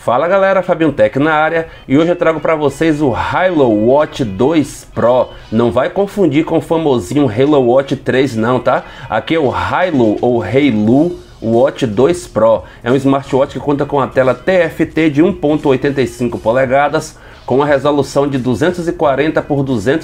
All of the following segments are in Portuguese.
Fala galera, Fabinho Tech na área e hoje eu trago para vocês o Halo Watch 2 Pro. Não vai confundir com o famosinho Halo Watch 3 não, tá? Aqui é o Halo ou Halo Watch 2 Pro. É um smartwatch que conta com a tela TFT de 1.85 polegadas, com a resolução de 240 por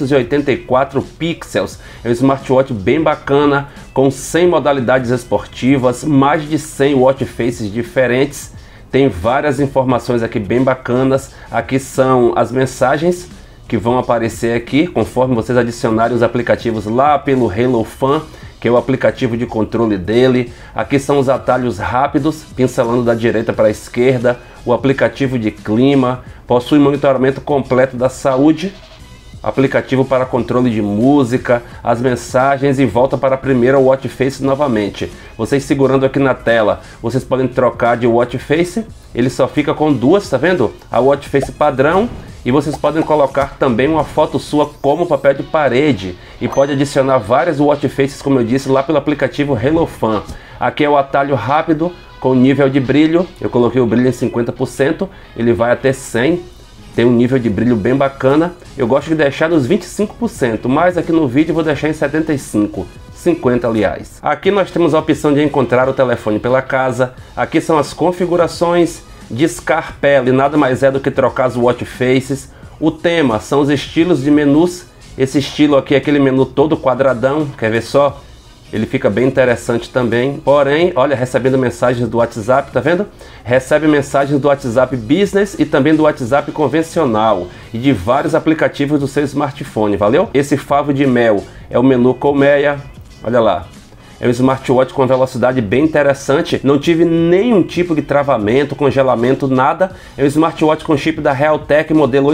284 pixels. É um smartwatch bem bacana, com 100 modalidades esportivas, mais de 100 watch faces diferentes. Tem várias informações aqui bem bacanas. Aqui são as mensagens que vão aparecer aqui, conforme vocês adicionarem os aplicativos lá pelo Halo Fan, que é o aplicativo de controle dele. Aqui são os atalhos rápidos, pincelando da direita para a esquerda, o aplicativo de clima, possui monitoramento completo da saúde, aplicativo para controle de música, as mensagens e volta para a primeira watch face novamente. Vocês segurando aqui na tela, vocês podem trocar de watch face, ele só fica com duas, tá vendo? A watch face padrão. E vocês podem colocar também uma foto sua como papel de parede. E pode adicionar várias watch faces, como eu disse, lá pelo aplicativo Halo Fan. Aqui é o atalho rápido com nível de brilho. Eu coloquei o brilho em 50%, ele vai até 100%. Tem um nível de brilho bem bacana. Eu gosto de deixar nos 25%, mas aqui no vídeo eu vou deixar em 75%. 50 aliás. Aqui nós temos a opção de encontrar o telefone pela casa. Aqui são as configurações. Descarpele nada mais é do que trocar as watch faces. O tema são os estilos de menus. Esse estilo aqui é aquele menu todo quadradão, quer ver só? Ele fica bem interessante também. Porém, olha, recebendo mensagens do WhatsApp, tá vendo? Recebe mensagens do WhatsApp Business e também do WhatsApp convencional e de vários aplicativos do seu smartphone, valeu? Esse favo de mel é o menu colmeia, olha lá. É um smartwatch com velocidade bem interessante, não tive nenhum tipo de travamento, congelamento, nada. É um smartwatch com chip da Realtek modelo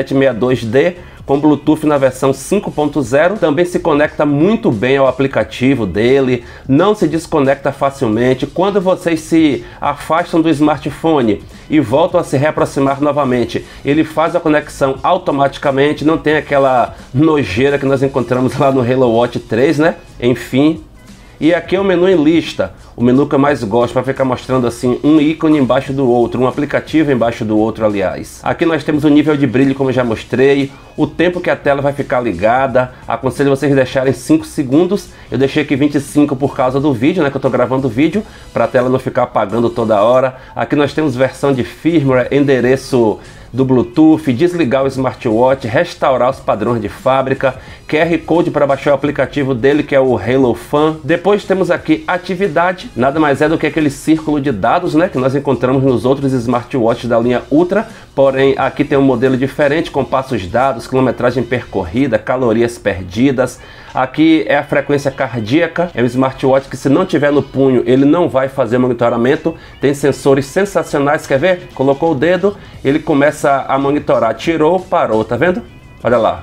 8762D, com Bluetooth na versão 5.0, também se conecta muito bem ao aplicativo dele, não se desconecta facilmente. Quando vocês se afastam do smartphone e voltam a se reaproximar novamente, ele faz a conexão automaticamente, não tem aquela nojeira que nós encontramos lá no Halo Watch 3, né? Enfim. E aqui é o menu em lista, o menu que eu mais gosto, para ficar mostrando assim um ícone embaixo do outro, um aplicativo embaixo do outro, aliás. Aqui nós temos o nível de brilho, como eu já mostrei, o tempo que a tela vai ficar ligada. Aconselho vocês deixarem 5 segundos, eu deixei aqui 25 por causa do vídeo, né, que eu tô gravando o vídeo, para a tela não ficar apagando toda hora. Aqui nós temos versão de firmware, endereço do Bluetooth, desligar o smartwatch, restaurar os padrões de fábrica, QR Code para baixar o aplicativo dele, que é o Halo Fan. Depois temos aqui atividade, nada mais é do que aquele círculo de dados, né, que nós encontramos nos outros smartwatches da linha Ultra, porém aqui tem um modelo diferente com passos dados, quilometragem percorrida, calorias perdidas. Aqui é a frequência cardíaca, é um smartwatch que se não tiver no punho ele não vai fazer monitoramento, tem sensores sensacionais, quer ver? Colocou o dedo, ele começa a monitorar, tirou, parou, tá vendo? Olha lá,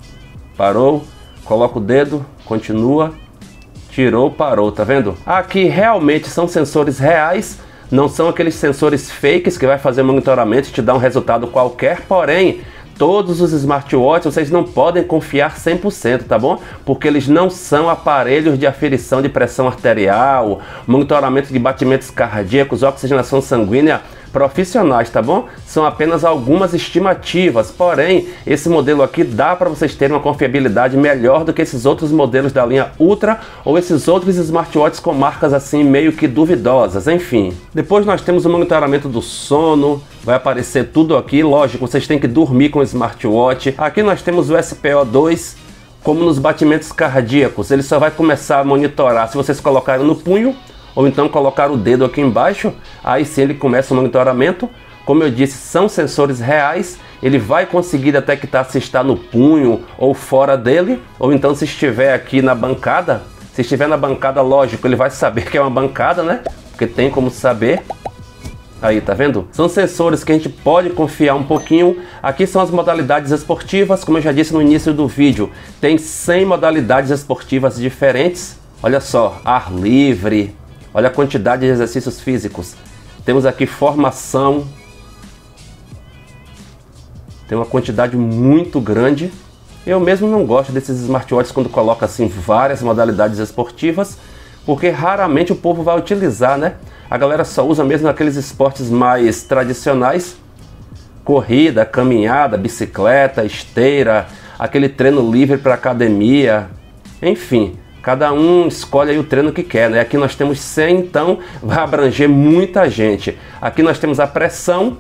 parou, coloca o dedo, continua, tirou, parou, tá vendo? Aqui realmente são sensores reais, não são aqueles sensores fakes que vai fazer monitoramento e te dar um resultado qualquer, porém todos os smartwatches vocês não podem confiar 100%, tá bom? Porque eles não são aparelhos de aferição de pressão arterial, monitoramento de batimentos cardíacos, oxigenação sanguínea profissionais, tá bom? São apenas algumas estimativas, porém esse modelo aqui dá para vocês terem uma confiabilidade melhor do que esses outros modelos da linha Ultra ou esses outros smartwatches com marcas assim meio que duvidosas, enfim. Depois nós temos o monitoramento do sono, vai aparecer tudo aqui, lógico, vocês têm que dormir com o smartwatch. Aqui nós temos o SpO2, como nos batimentos cardíacos, ele só vai começar a monitorar se vocês colocarem no punho, ou então colocar o dedo aqui embaixo, aí sim ele começa o monitoramento. Como eu disse, são sensores reais, ele vai conseguir detectar se está no punho ou fora dele, ou então se estiver aqui na bancada. Se estiver na bancada, lógico, ele vai saber que é uma bancada, né? Porque tem como saber. Aí, tá vendo? São sensores que a gente pode confiar um pouquinho. Aqui são as modalidades esportivas, como eu já disse no início do vídeo, tem 100 modalidades esportivas diferentes. Olha só, ar livre, olha a quantidade de exercícios físicos. Temos aqui formação. Tem uma quantidade muito grande. Eu mesmo não gosto desses smartwatches quando coloca assim várias modalidades esportivas. porque raramente o povo vai utilizar, né? A galera só usa mesmo aqueles esportes mais tradicionais, corrida, caminhada, bicicleta, esteira, aquele treino livre para academia, enfim, cada um escolhe aí o treino que quer, né? Aqui nós temos 100, então vai abranger muita gente. Aqui nós temos a pressão,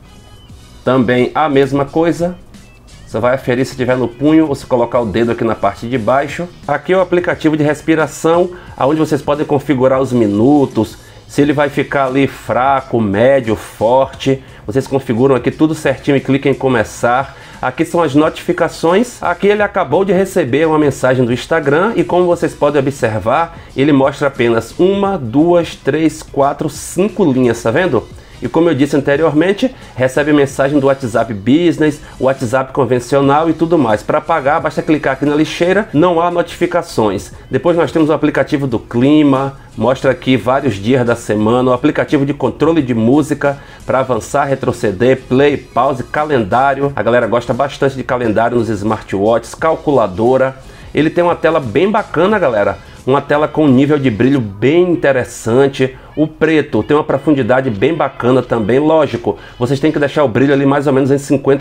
também a mesma coisa. Você vai aferir se tiver no punho ou se colocar o dedo aqui na parte de baixo. Aqui é o aplicativo de respiração, onde vocês podem configurar os minutos, se ele vai ficar ali fraco, médio, forte. Vocês configuram aqui tudo certinho e clicam em começar. Aqui são as notificações. Aqui ele acabou de receber uma mensagem do Instagram e como vocês podem observar, ele mostra apenas 1, 2, 3, 4, 5 linhas, tá vendo? E como eu disse anteriormente, recebe mensagem do WhatsApp Business, WhatsApp convencional e tudo mais. Para apagar, basta clicar aqui na lixeira, não há notificações. Depois nós temos o aplicativo do clima, mostra aqui vários dias da semana, o aplicativo de controle de música, para avançar, retroceder, play, pause, calendário. A galera gosta bastante de calendário nos smartwatches, calculadora. Ele tem uma tela bem bacana, galera. Uma tela com um nível de brilho bem interessante. O preto tem uma profundidade bem bacana também, lógico. Vocês têm que deixar o brilho ali mais ou menos em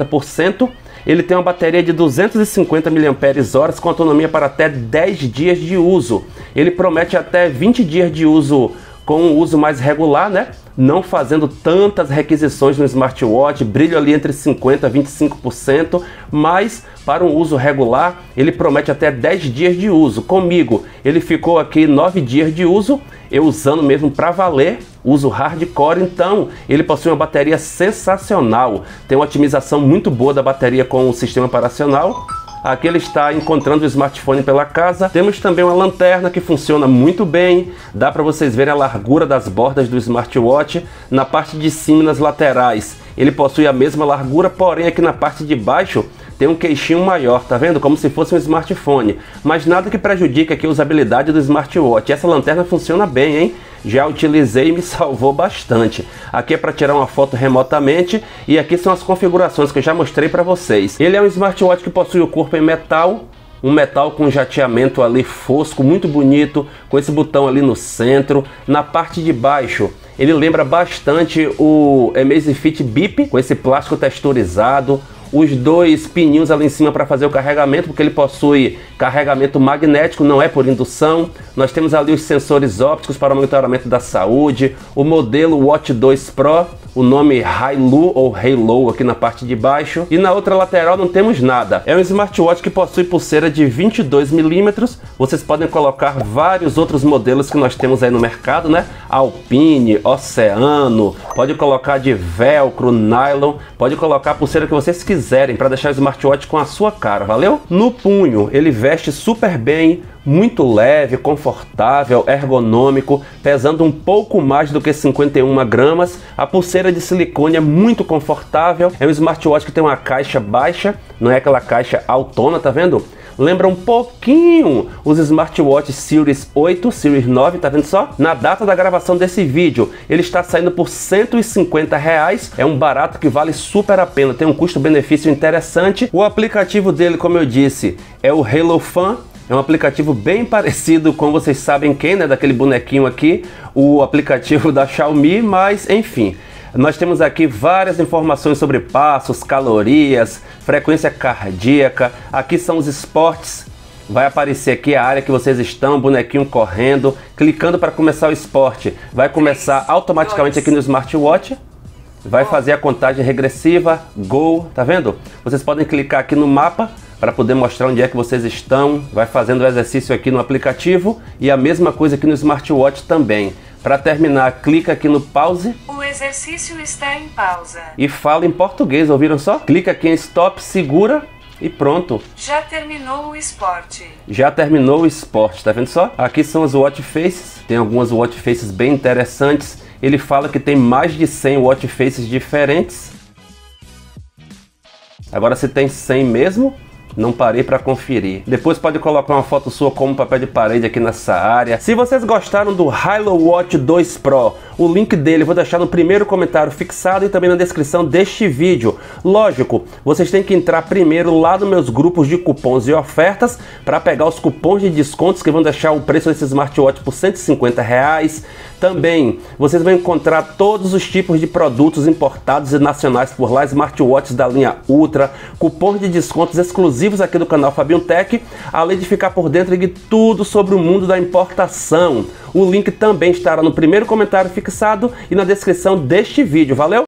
50%. Ele tem uma bateria de 250 mAh com autonomia para até 10 dias de uso. Ele promete até 20 dias de uso com um uso mais regular, né? Não fazendo tantas requisições no smartwatch, brilho ali entre 50% a 25%, mas para um uso regular, ele promete até 10 dias de uso. Comigo, ele ficou aqui 9 dias de uso, eu usando mesmo para valer, uso hardcore, então ele possui uma bateria sensacional, tem uma otimização muito boa da bateria com o sistema operacional. Aqui ele está encontrando o smartphone pela casa. Temos também uma lanterna que funciona muito bem. Dá para vocês verem a largura das bordas do smartwatch. Na parte de cima e nas laterais ele possui a mesma largura, porém aqui na parte de baixo tem um queixinho maior, tá vendo? Como se fosse um smartphone. Mas nada que prejudique aqui a usabilidade do smartwatch. Essa lanterna funciona bem, hein? Já utilizei e me salvou bastante. Aqui é para tirar uma foto remotamente e aqui são as configurações que eu já mostrei para vocês. Ele é um smartwatch que possui o corpo em metal, um metal com jateamento ali fosco, muito bonito, com esse botão ali no centro. Na parte de baixo ele lembra bastante o Amazfit Bip, com esse plástico texturizado. Os dois pininhos ali em cima para fazer o carregamento, porque ele possui carregamento magnético, não é por indução. Nós temos ali os sensores ópticos para o monitoramento da saúde, o modelo Watch 2 Pro, o nome Hailu ou Halo aqui na parte de baixo, e na outra lateral não temos nada. É um smartwatch que possui pulseira de 22 milímetros. Vocês podem colocar vários outros modelos que nós temos aí no mercado, né? Alpine, Oceano, pode colocar de velcro, nylon, pode colocar a pulseira que vocês quiserem para deixar o smartwatch com a sua cara, valeu? No punho ele veste super bem, muito leve, confortável, ergonômico, pesando um pouco mais do que 51 gramas. A pulseira de silicone é muito confortável, é um smartwatch que tem uma caixa baixa, não é aquela caixa autona, tá vendo? Lembra um pouquinho os smartwatches Series 8, Series 9, tá vendo só? Na data da gravação desse vídeo, ele está saindo por R$150, é um barato que vale super a pena, tem um custo-benefício interessante. O aplicativo dele, como eu disse, é o Halo Fan. É um aplicativo bem parecido com, vocês sabem quem, né? Daquele bonequinho aqui, o aplicativo da Xiaomi, mas enfim. Nós temos aqui várias informações sobre passos, calorias, frequência cardíaca. Aqui são os esportes. Vai aparecer aqui a área que vocês estão, bonequinho correndo. Clicando para começar o esporte, vai começar automaticamente aqui no smartwatch. Vai fazer a contagem regressiva, go, tá vendo? Vocês podem clicar aqui no mapa para poder mostrar onde é que vocês estão. Vai fazendo o exercício aqui no aplicativo e a mesma coisa aqui no smartwatch também. Para terminar, clica aqui no pause. O exercício está em pausa. E fala em português, ouviram só? Clica aqui em stop, segura e pronto. Já terminou o esporte. Já terminou o esporte, tá vendo só? Aqui são as watch faces. Tem algumas watch faces bem interessantes. Ele fala que tem mais de 100 watch faces diferentes. Agora se tem 100 mesmo, Não parei para conferir. Depois pode colocar uma foto sua como papel de parede aqui nessa área. Se vocês gostaram do Hilo Watch 2 Pro, o link dele eu vou deixar no primeiro comentário fixado e também na descrição deste vídeo. Lógico, vocês têm que entrar primeiro lá nos meus grupos de cupons e ofertas para pegar os cupons de descontos que vão deixar o preço desse smartwatch por R$150. Também vocês vão encontrar todos os tipos de produtos importados e nacionais por lá, smartwatches da linha Ultra, cupons de descontos exclusivos aqui do canal Fabinho Tech, além de ficar por dentro de tudo sobre o mundo da importação. O link também estará no primeiro comentário fixado e na descrição deste vídeo, valeu?